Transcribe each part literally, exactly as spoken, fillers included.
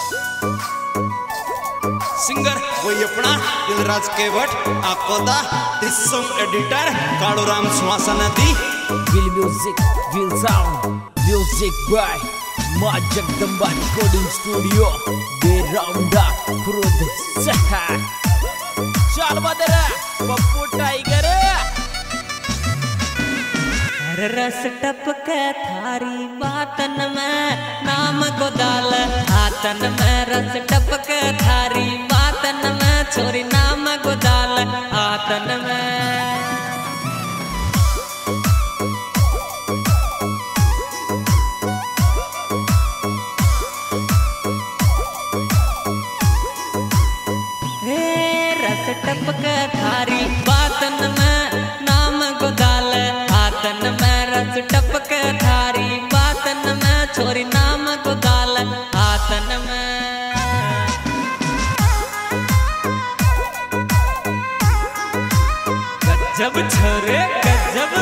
Singer वही अपना दिलराज केवट आकोदा सॉन्ग एडिटर कालूराम सुहासा नदी Will music, will sound, music by Ma Jagdamba Recording Studio The Rounda Kurud Saha चल बदरा पप्पू टाइगर रस टपके थारी बातन में नाम गोदाल हाथन में रस टपके थारी बातन में छोरी नाम गोदाल हाथन में टपके थारी बातन में नाम गोदाल हाथन में रस टपके थारी बातन में छोरी नाम गोदाल हाथन में गजब छोरे गजब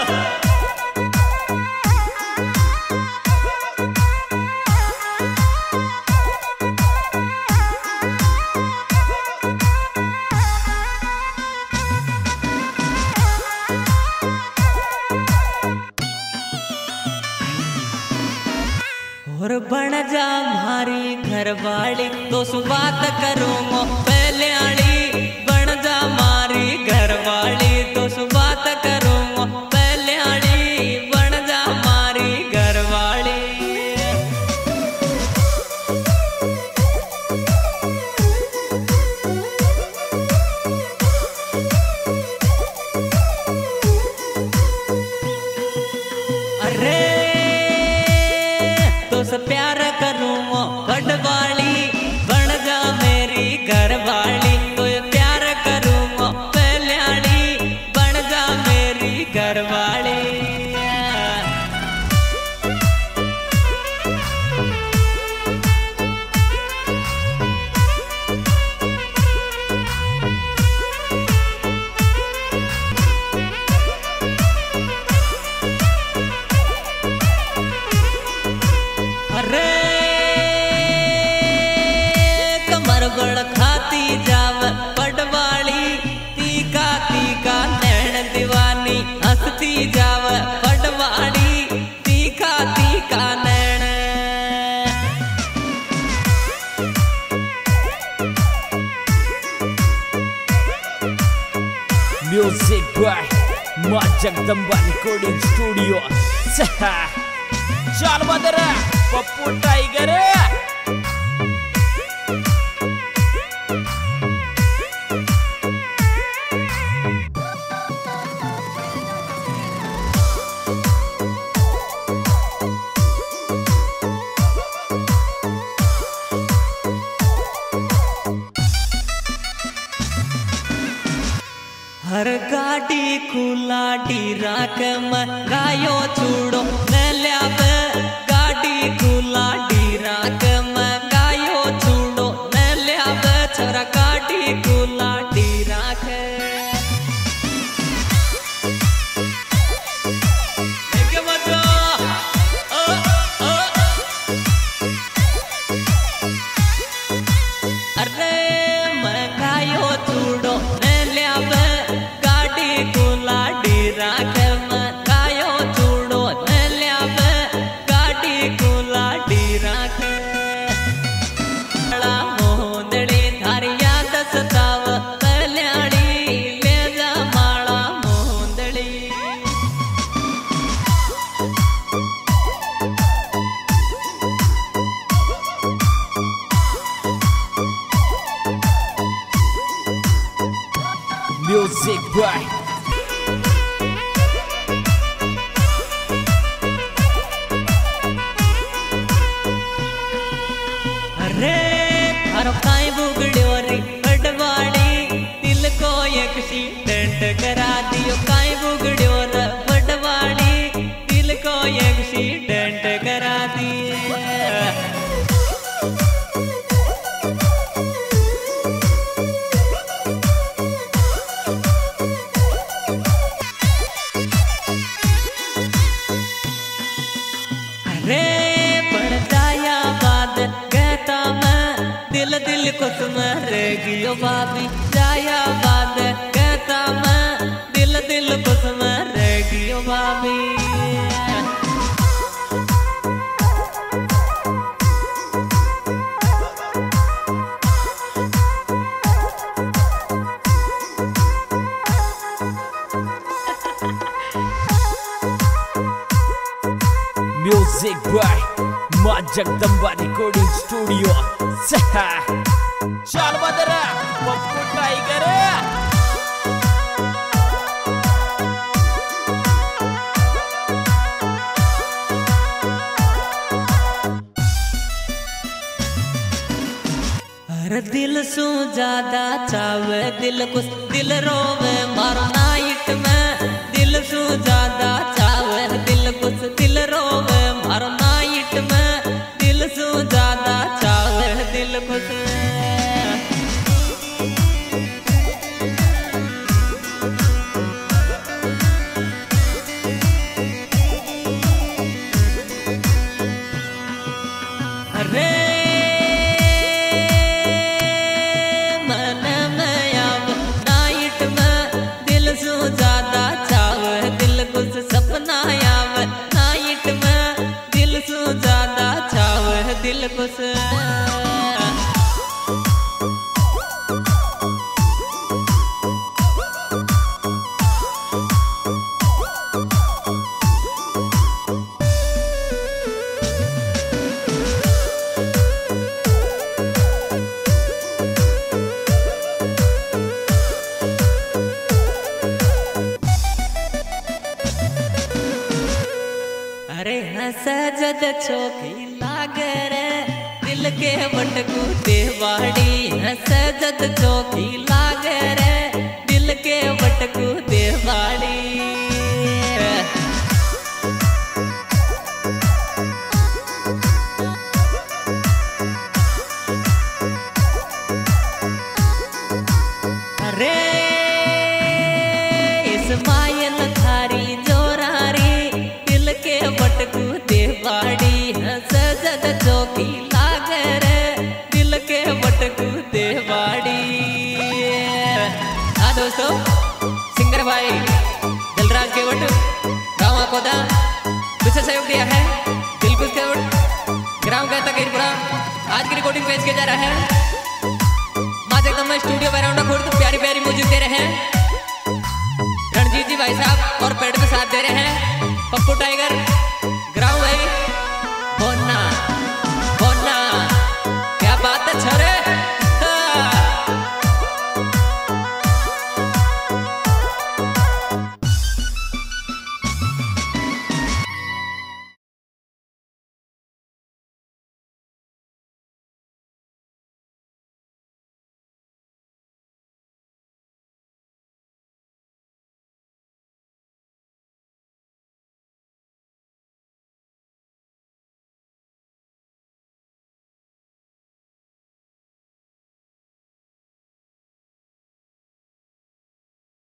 और बन जा मारी घरवाली तो सु बात करूँगा पहले आली बन जा मारी घरवाली तो सु बात करूँगा पहले आली बन जा मारी घरवाली अरे तो प्यार करूँगा बड़वाली बन जा मेरी घरवाली तो प्यार करूँगा पहले आली बन जा मेरी घरवाली अरे कमर बड़ खाती जाव पटवाली तीका तीका नैन दीवानी हंसती जाव पटवाली तीका तीका नैन Music by Ma Jagdamba Recording Studio Saha चल बदरा पप्पू टाइगर हर गाड़ी खुला डीरा के गायो छूड़ो नल्या गाड़ी खुला डीरा के गायो छूड़ो नल्या छोरा गाड़ी खुला डीरा के अरे मैं गायो छूड़ो नल्या गाड़ी खुला डीरा के गायो छूड़ो नल्या गाड़ी खुला डीरा के मोहंदड़ी थारी याद सताव कल्याणी ले जा माला मोहंदड़ी Music by अरे थारो काई बुगड़ो रे बड़वाड़ी दिल को एक्सीडेंट करा दियो काई बुगड़ो रे बड़वाड़ी दिल को एक्सीडेंट करा दिए रे पड़ जाया बाद कहता मैं दिल खुश में रहेगी ओ भाभी जाया बाद कहता मैं दिल दिल खुश में रहेगी ओ भाभी। Music by माँ जगदम्बा रिकॉर्डिंग स्टूडियो। चल बदरा पप्पू टाइगर। हर दिल सु ज्यादा चावे दिल कुछ दिल रोवे मारो नाइट में दिल सु ज्यादा चावे दिल कुछ दिल रोवे मारो नाइट में दिल सु ज्यादा चावे दिल कुछ। अरे सपना आवे नाइट में दिल सु ज्यादा चावे दिल कुछ। अरे सजद चौकी लागे रे दिल के बटकू देवाड़ी सजद चौकी लागे रे दिल के बटकू देवाड़ी। अरे इस मायन थारी जोरारी दिल के बटकू देवाड़ी सजद चौकी लागे रे दिल के बटकू देवाड़ी। हाँ दोस्तों सिंगर भाई दिलराज केवट गाँव कोदा विशेष सहयोग दिया है दिलकुश केवट ग्राम कहता कीरपुरा। आज की रिकॉर्डिंग पेश किया जा रहा है माँ जगदम्बा स्टूडियो बैराउंडा खुर्द। प्यारी प्यारी म्यूजिक दे रहे हैं रणजीत जी भाई साहब और पेड़ में साथ दे रहे हैं पप्पू टाइगर ग्राउंड भाई।